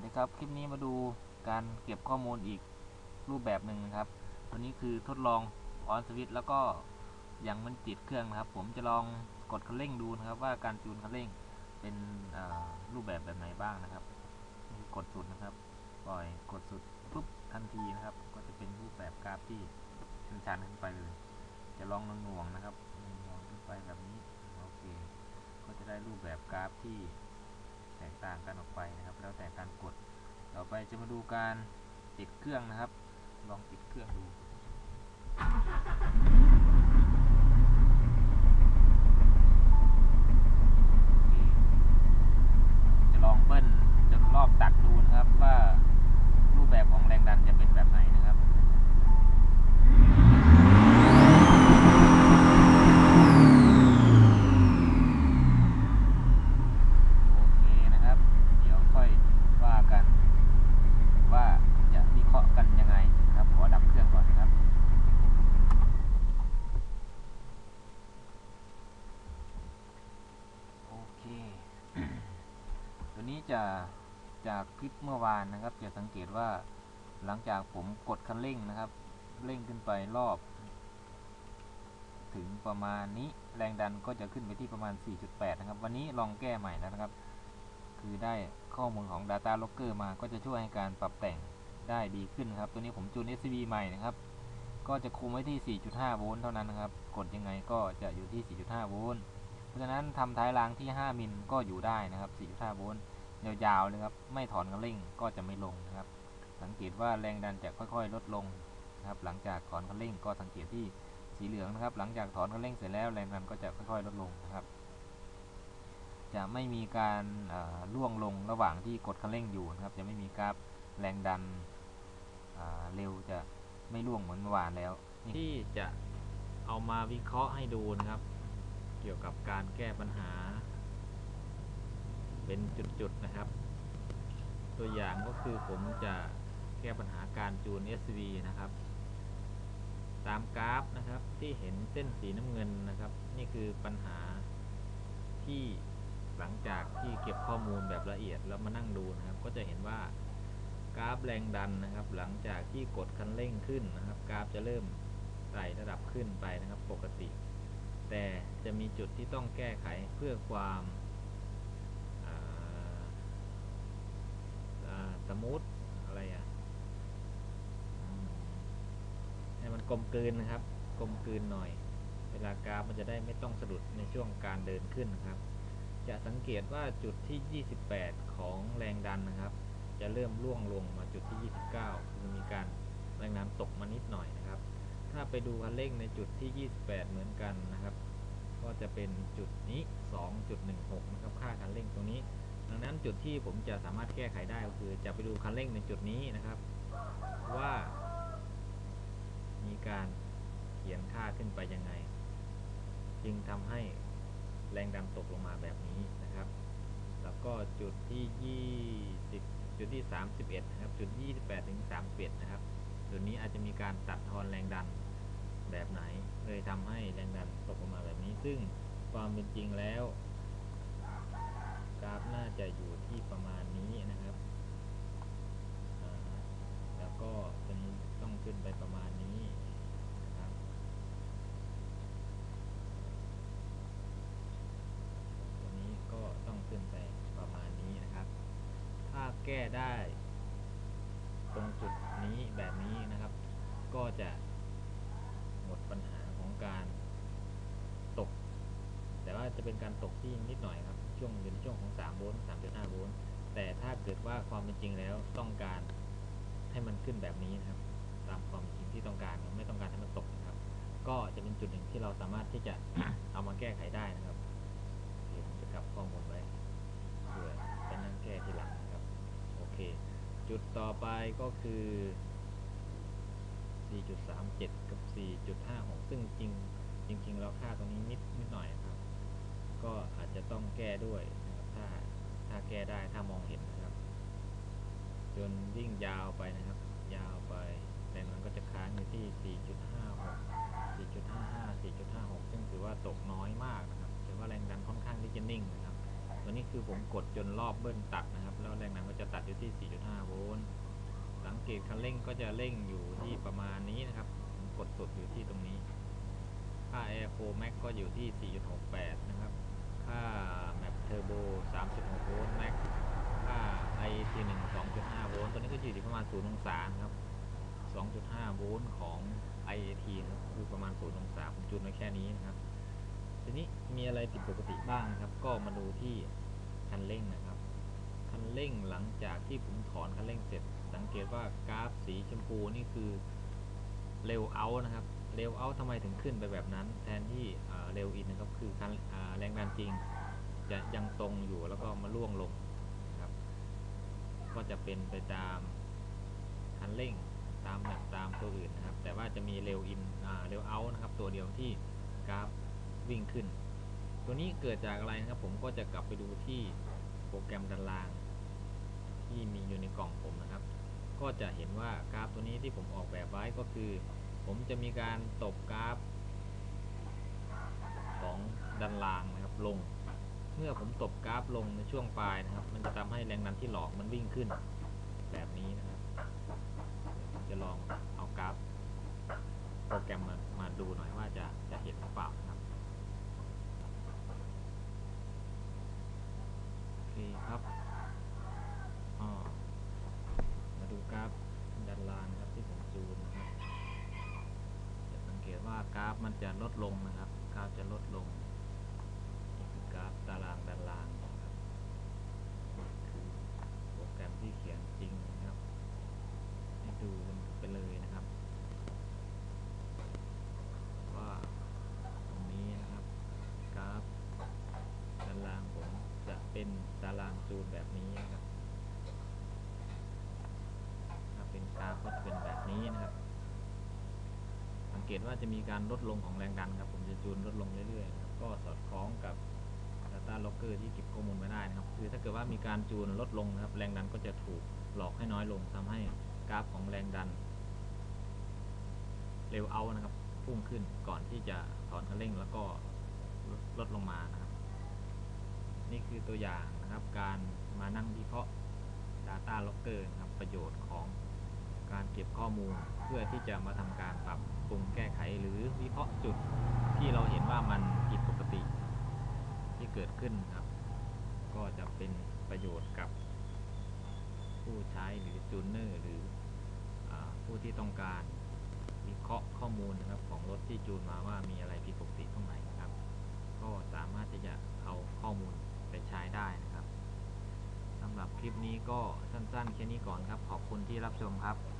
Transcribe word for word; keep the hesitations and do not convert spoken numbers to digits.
ดีครับคลิปนี้มาดูการเก็บข้อมูลอีกรูปแบบหนึ่งนะครับตัวนี้คือทดลองออนสวิตช์แล้วก็ยังมันติดเครื่องนะครับผมจะลองกดคันเร่งดูนะครับว่าการจูนคันเร่งเป็นรูปแบบแบบไหนบ้างนะครับกดสุดนะครับปล่อยกดสุดปุ๊บทันทีนะครับก็จะเป็นรูปแบบกราฟที่ชันๆขึ้นไปเลยจะลองหน่วงๆนะครับหน่วงขึ้นไปแบบนี้โอเคก็จะได้รูปแบบกราฟที่แตกต่างกันออกไปนะครับแล้วแต่การกดต่อไปจะมาดูการติดเครื่องนะครับลองติดเครื่องดูจะลองเบิ้ลจนรอบตักดูนะครับว่ารูปแบบของแรงดันจะเป็นแบบไหนนะครับโอเคนะครับเดี๋ยวค่อยว่ากันว่าจะวิเคราะห์กันยังไงครับขอดับเครื่องก่อนนะครับโอเค ตัวนี้จะจากคลิปเมื่อวานนะครับจะสังเกตว่าหลังจากผมกดคันเร่งนะครับเร่งขึ้นไปรอบถึงประมาณนี้แรงดันก็จะขึ้นไปที่ประมาณ สี่จุดแปด นะครับวันนี้ลองแก้ใหม่แล้วนะครับคือได้ข้อมูลของ Data Logger มาก็จะช่วยให้การปรับแต่งได้ดีขึ้นครับตัวนี้ผมจูน เอส ซี บี ใหม่นะครับก็จะคุมไว้ที่ สี่จุดห้า โวลต์เท่านั้นนะครับกดยังไงก็จะอยู่ที่ สี่จุดห้า โวลต์เพราะฉะนั้นทำท้ายรางที่ ห้า มิลก็อยู่ได้นะครับ สี่จุดห้า โวลต์ยาวๆเลยครับไม่ถอนคันเร่งก็จะไม่ลงนะครับสังเกตว่าแรงดันจะค่อยๆลดลงนะครับหลังจากถอนคันเร่งก็สังเกตที่สีเหลืองนะครับหลังจากถอนคันเร่งเสร็จแล้วแรงดันก็จะค่อยๆลดลงนะครับจะไม่มีการล่วงลงระหว่างที่กดคันเร่งอยู่นะครับจะไม่มีกราฟแรงดันเร็วจะไม่ล่วงเหมือนเมื่อวานแล้วที่จะเอามาวิเคราะห์ให้ดูนะครับเกี่ยวกับการแก้ปัญหาเป็นจุดๆนะครับตัวอย่างก็คือผมจะแก้ปัญหาการจูน เอส วี นะครับตามกราฟนะครับที่เห็นเส้นสีน้ำเงินนะครับนี่คือปัญหาที่หลังจากที่เก็บข้อมูลแบบละเอียดแล้วมานั่งดูนะครับก็จะเห็นว่ากราฟแรงดันนะครับหลังจากที่กดคันเร่งขึ้นนะครับกราฟจะเริ่มไต่ระดับขึ้นไปนะครับปกติแต่จะมีจุดที่ต้องแก้ไขเพื่อความสมูทอะไรอ่ะให้มันกลมกลืนนะครับกลมกลืนหน่อยเวลากราฟมันจะได้ไม่ต้องสะดุดในช่วงการเดินขึ้นครับจะสังเกตว่าจุดที่ยี่สิบแปดของแรงดันนะครับจะเริ่มร่วงลงมาจุดที่ยี่สิบเก้าคือมีการแรงดันตกมานิดหน่อยนะครับถ้าไปดูคันเร่งในจุดที่ยี่สิบแปดเหมือนกันนะครับก็จะเป็นจุดนี้ สองจุดหนึ่งหก นะครับค่าคันเร่งตรงนี้ดังนั้นจุดที่ผมจะสามารถแก้ไขได้ก็คือจะไปดูคันเร่งในจุดนี้นะครับว่ามีการเขียนค่าขึ้นไปยังไงจึงทำให้แรงดันตกลงมาแบบนี้นะครับแล้วก็จุดที่ยี่สิบจุดที่สามสิบเอ็ดนะครับจุดยี่สิบแปดถึงสามสิบเอ็ดนะครับจุดนี้อาจจะมีการตัดทอนแรงดันแบบไหนเลยทำให้แรงดันตกลงมาแบบนี้ซึ่งความเป็นจริงแล้วกราฟน่าจะอยู่ที่ประมาณนี้นะครับแล้วก็ตัวนี้ต้องขึ้นไปประมาณนี้นะครับตัวนี้ก็ต้องขึ้นไปประมาณนี้นะครับถ้าแก้ได้ตรงจุดนี้แบบนี้นะครับก็จะหมดปัญหาของการตกแต่ว่าจะเป็นการตกที่นิดหน่อยครับช่วงอยู่ในช่วงของสามโวลต์ สามจุดห้า โวลต์แต่ถ้าเกิดว่าความเป็นจริงแล้วต้องการให้มันขึ้นแบบนี้นะครับตามความจริงที่ต้องการไม่ต้องการให้มันตกนะครับก็จะเป็นจุดหนึ่งที่เราสามารถที่จะ เอามาแก้ไขได้นะครับเดี๋ยวผมจะกลับข้อมูลไว้เพื่อไปนั่งแก้ทีหลังนะครับโอเคจุดต่อไปก็คือ สี่จุดสามเจ็ด กับ สี่จุดห้าหก ซึ่งจริงจริงๆแล้วค่าตรงนี้นิดนิดหน่อยครับก็อาจจะต้องแก้ด้วยนะครับถ้าถ้าแก้ได้ถ้ามองเห็นนะครับจนวิ่งยาวไปนะครับยาวไปแต่มันก็จะค้างอยู่ที่ สี่จุดห้าหก สี่จุดห้าห้า สี่จุดห้าหก ซึ่งถือว่าตกน้อยมากนะครับถือว่าแรงดันค่อนข้างที่จะนิ่งนะครับตัวนี้คือผมกดจนรอบเบิ้ลตัดนะครับแล้วแรงดันก็จะตัดอยู่ที่ สี่จุดห้า โวลต์สังเกตคันเร่งก็จะเร่งอยู่ที่ประมาณนี้นะครับผมกดสุดอยู่ที่ตรงนี้ค่า Air Pro Max ก็อยู่ที่ สี่จุดหกแปด นะครับค่า Map Turbo สามจุดหก โวลต์ Max ค่า ไอ ที หนึ่ง สองจุดห้า โวลต์ตัวนี้ก็อยู่ที่ประมาณศูนย์องศาครับ สองจุดห้า โวลต์ของ ไอ เอ ที นะครับคือประมาณศูนย์องศาผมจูนไว้แค่นี้นะครับทีนี้มีอะไรผิดปกติบ้างนะครับก็มาดูที่คันเร่งนะครับคันเร่งหลังจากที่ผมถอนคันเร่งเสร็จสังเกตว่ากราฟสีชมพูนี่คือเร็วเอาท์นะครับเร็วเอาท์ทำไมถึงขึ้นไปแบบนั้นแทนที่เร็วอินนะครับคือคันแรงดันจริงจะยังทรงอยู่แล้วก็มาล่วงลงนะครับก็จะเป็นไปตามคันเร่งตามแบบตามตัวอื่นนะครับแต่ว่าจะมีเร็วอินเร็วเอาท์นะครับตัวเดียวที่กราฟวิ่งขึ้นตัวนี้เกิดจากอะไรนะครับผมก็จะกลับไปดูที่โปรแกรมดันรางที่มีอยู่ในกล่องผมนะครับก็จะเห็นว่ากราฟตัวนี้ที่ผมออกแบบไว้ก็คือผมจะมีการตบกราฟของดันรางนะครับลงเมื่อผมตบกราฟลงในช่วงปลายนะครับมันจะทำให้แรงดันที่หลอกมันวิ่งขึ้นแบบนี้นะครับจะลองเอากราฟโปรแกรมมามาดูหน่อยว่าจะจะเห็นหรือเปล่านะครับโอเคครับอ๋อมาดูกราฟดันรางครับที่ผมจูนนะครับจะสังเกตว่ากราฟมันจะลดลงนะครับกราฟจะลดลงนี่คือกราฟตารางดันรางนะครับคือโปรแกรมที่เขียนจริงนะครับให้ดูไปเลยนะครับว่าตรงนี้นะครับกราฟตารางผมจะเป็นตารางจูนแบบนี้นะครับถ้าเป็นกราฟก็จะเป็นแบบนี้นะครับสังเกตว่าจะมีการลดลงของแรงดันครับผมจะจูนลดลงเรื่อยๆนะครับก็สอดคล้องกับ Data Logger ที่เก็บข้อมูลมาได้นะครับคือถ้าเกิดว่ามีการจูนลดลงนะครับแรงดันก็จะถูกหลอกให้น้อยลงทำให้กราฟของแรงดันเร็วเอานะครับพุ่งขึ้นก่อนที่จะถอนคันเร่งแล้วก็ลดลงมานะครับนี่คือตัวอย่างนะครับการมานั่งวิเคราะห์ Data Logger นะครับประโยชน์ของการเก็บข้อมูลเพื่อที่จะมาทำการปรับปรุงแก้ไขหรือวิเคราะห์จุดที่เราเห็นว่ามันผิดปกติที่เกิดขึ้นครับก็จะเป็นประโยชน์กับผู้ใช้หรือจูนเนอร์หรือผู้ที่ต้องการวิเคราะห์ข้อมูลนะครับของรถที่จูนมาว่ามีอะไรผิดปกติตรงไหนครับก็สามารถที่จะเอาข้อมูลไปใช้ได้นะครับสำหรับคลิปนี้ก็สั้นๆแค่นี้ก่อนครับขอบคุณที่รับชมครับ